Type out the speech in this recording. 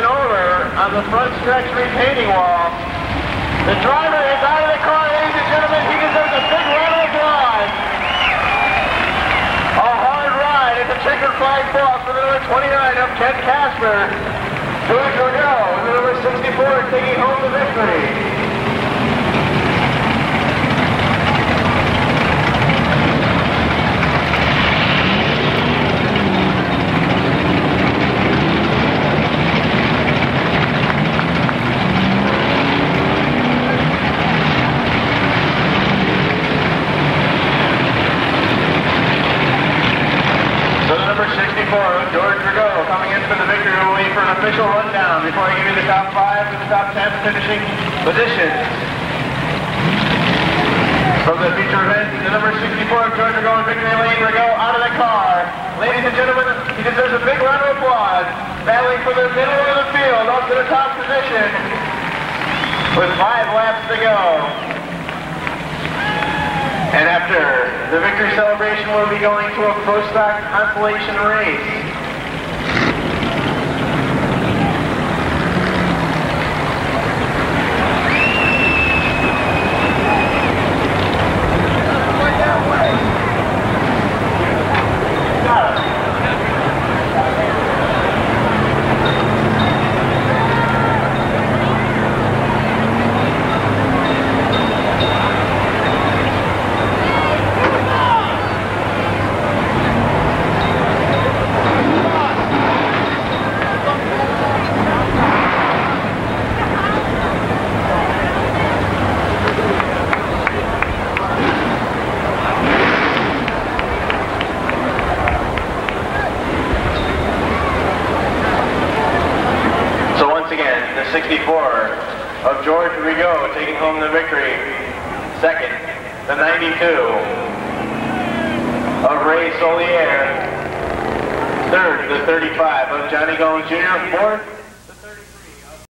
over on the front stretch retaining wall. The driver is out of the car, ladies and gentlemen. He deserves a big round of applause. A hard ride. It's a checkered flag ball for the number 29 of Ken Casper. George Rego, the number 64, taking home the victory. George Rego coming in for the victory. We'll wait for an official rundown before I give you the top 5 and the top 10 finishing positions. From the feature event, the number 64, George Rego in victory lane. Rego out of the car. Ladies and gentlemen, he deserves a big round of applause. Battling for the middle of the field up to the top position with 5 laps to go. And after the victory celebration, we'll be going to a pro stock consolation race. The 64 of George Rego taking home the victory. Second, the 92 of Ray Souliere. Third, the 35 of Johnny Gomes Jr. Fourth,